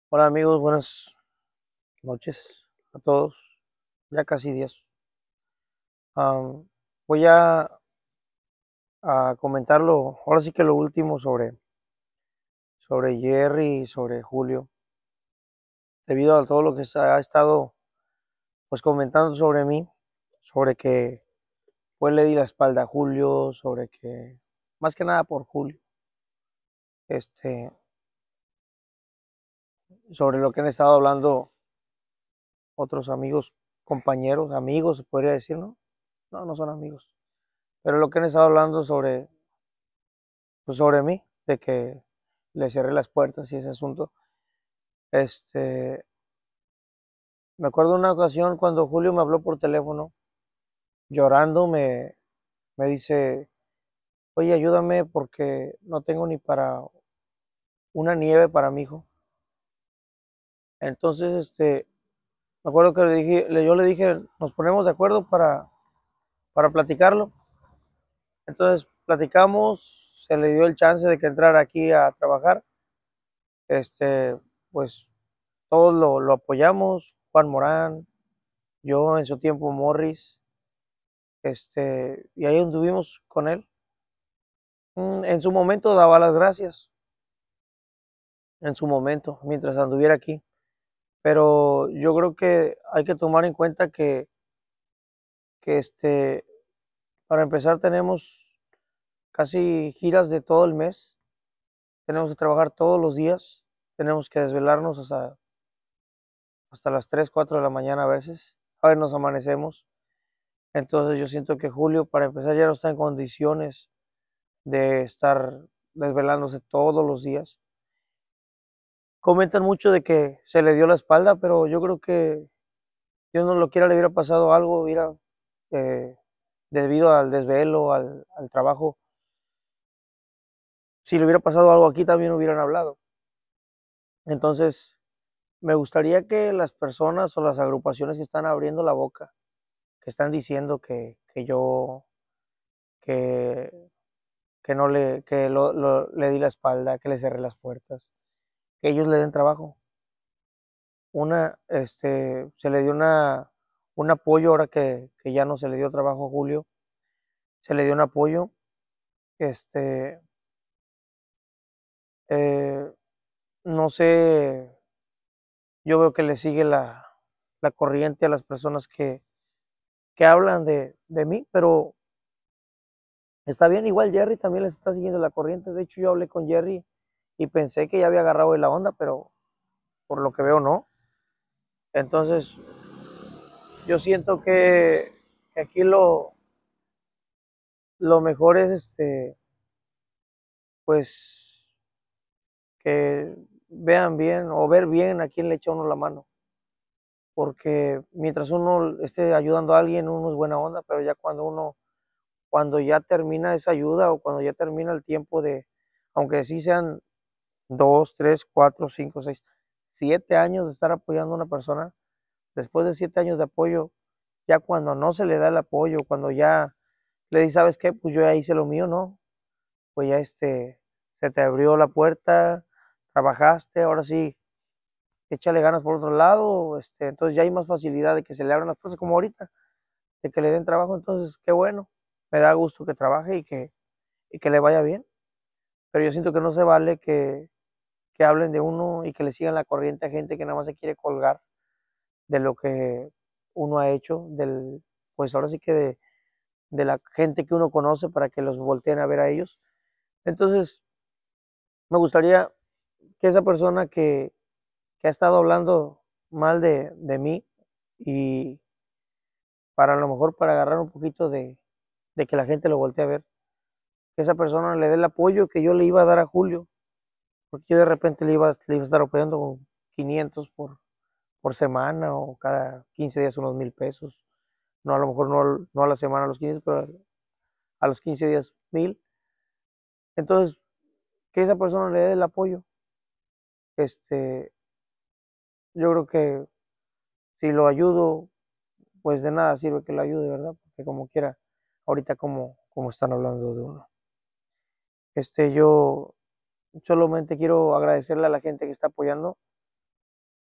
Hola amigos, buenas noches a todos. Ya casi 10. Voy a comentarlo, ahora sí que lo último sobre Jerry y sobre Julio, debido a todo lo que se ha estado pues comentando sobre mí, sobre que pues le di la espalda a Julio, sobre que más que nada por Julio, este, sobre lo que han estado hablando otros amigos, compañeros, amigos, se podría decir, ¿no? No, no son amigos, pero lo que han estado hablando sobre mí, de que le cerré las puertas y ese asunto. Este, Me acuerdo una ocasión cuando Julio me habló por teléfono, llorando, me dice, oye, ayúdame porque no tengo ni para una nieve para mi hijo. Entonces, me acuerdo que yo le dije, nos ponemos de acuerdo para platicarlo. Entonces, platicamos, se le dio el chance de que entrara aquí a trabajar. Pues todos lo apoyamos, Juan Morán, yo en su tiempo Morris, y ahí anduvimos con él. En su momento daba las gracias, en su momento, mientras anduviera aquí. Pero yo creo que hay que tomar en cuenta que para empezar tenemos casi giras de todo el mes, tenemos que trabajar todos los días, tenemos que desvelarnos hasta las 3 4 de la mañana a ver, nos amanecemos. Entonces yo siento que Julio, para empezar, ya no está en condiciones de estar desvelándose todos los días. Comentan mucho de que se le dio la espalda, pero yo creo que Dios no lo quiera, le hubiera pasado algo, eh, debido al desvelo, al trabajo. Si le hubiera pasado algo aquí, también hubieran hablado. Entonces, me gustaría que las personas o las agrupaciones que están abriendo la boca, que están diciendo que, que no le, que le di la espalda, que le cerré las puertas, que ellos le den trabajo. Se le dio un apoyo ahora que ya no se le dio trabajo a Julio, se le dio un apoyo, este, eh, no sé, yo veo que le sigue la corriente a las personas que hablan de mí, pero está bien, igual Jerry también les está siguiendo la corriente. De hecho, yo hablé con Jerry y pensé que ya había agarrado de la onda, pero por lo que veo no. Entonces, yo siento que aquí lo mejor es pues que vean bien o ver bien a quién le echa uno la mano, porque mientras uno esté ayudando a alguien, uno es buena onda, pero ya cuando ya termina esa ayuda o cuando ya termina el tiempo aunque sí sean 2, 3, 4, 5, 6, 7 años de estar apoyando a una persona, después de 7 años de apoyo, ya cuando no se le da el apoyo, cuando ya le di, ¿sabes qué? Pues yo ya hice lo mío, ¿no? Pues ya se te abrió la puerta, trabajaste, ahora sí, échale ganas por otro lado, entonces ya hay más facilidad de que se le abran las cosas como ahorita, de que le den trabajo, entonces qué bueno, me da gusto que trabaje y que le vaya bien, pero yo siento que no se vale que hablen de uno y que le sigan la corriente a gente que nada más se quiere colgar de lo que uno ha hecho, pues ahora sí que de la gente que uno conoce para que los volteen a ver a ellos. Entonces, me gustaría que esa persona que ha estado hablando mal de mí y para a lo mejor para agarrar un poquito de que la gente lo voltee a ver, que esa persona le dé el apoyo que yo le iba a dar a Julio, porque yo de repente le iba a estar apoyando con 500 por semana o cada 15 días unos 1000 pesos. No, a lo mejor no a la semana a los 500, pero a los 15 días 1000. Entonces, que esa persona le dé el apoyo. Este, yo creo que si lo ayudo, pues de nada sirve que lo ayude, ¿verdad? Porque como quiera, ahorita como están hablando de uno. Yo solamente quiero agradecerle a la gente que está apoyando.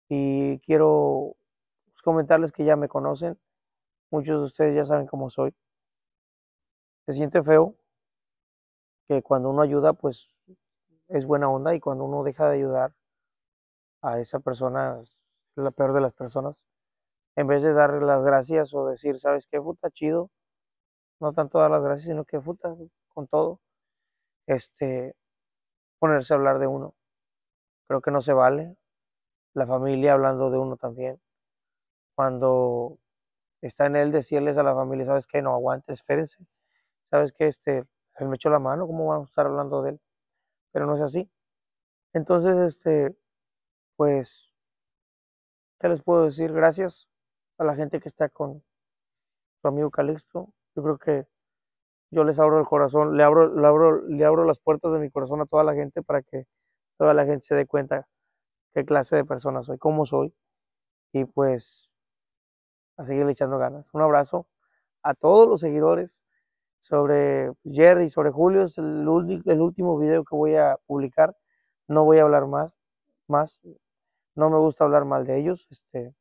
y quiero pues, comentarles que ya me conocen. Muchos de ustedes ya saben cómo soy. Se siente feo que cuando uno ayuda, pues es buena onda y cuando uno deja de ayudar a esa persona, es la peor de las personas. En vez de darle las gracias o decir, ¿sabes qué? Puta, chido. No tanto dar las gracias, sino que puta, con todo, este, ponerse a hablar de uno. Creo que no se vale. La familia hablando de uno también. Cuando está en él decirles a la familia, ¿sabes qué? No aguante, espérense. ¿Sabes qué? Él me echó la mano, ¿cómo vamos a estar hablando de él? Pero no es así. Entonces, pues, ¿qué les puedo decir? Gracias a la gente que está con su amigo Calixto. Yo creo que yo les abro el corazón, le abro las puertas de mi corazón a toda la gente para que toda la gente se dé cuenta qué clase de persona soy, cómo soy. Y pues, a seguirle echando ganas. Un abrazo a todos los seguidores. Sobre Jerry, sobre Julio, es el último video que voy a publicar. No voy a hablar más. No me gusta hablar mal de ellos.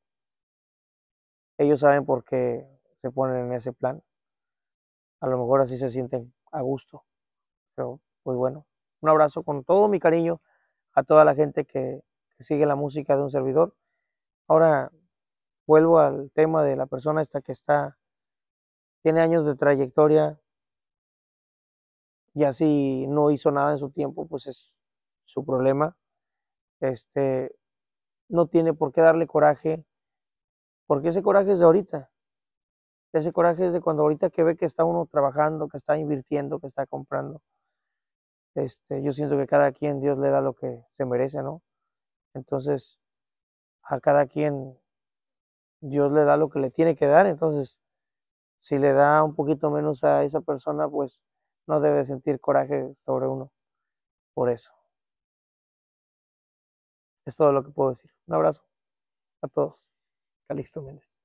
Ellos saben por qué se ponen en ese plan. A lo mejor así se sienten a gusto. Pero, pues bueno, un abrazo con todo mi cariño a toda la gente que sigue la música de un servidor. Ahora vuelvo al tema de la persona esta que tiene años de trayectoria, y así no hizo nada en su tiempo, pues es su problema. Este, no tiene por qué darle coraje, porque ese coraje es de ahorita. Ese coraje es de cuando ahorita que ve que está uno trabajando, que está invirtiendo, que está comprando. Yo siento que cada quien Dios le da lo que se merece, ¿no? Entonces, a cada quien Dios le da lo que le tiene que dar. Entonces, si le da un poquito menos a esa persona, pues no debe sentir coraje sobre uno por eso. Es todo lo que puedo decir. Un abrazo a todos. Calixto Méndez.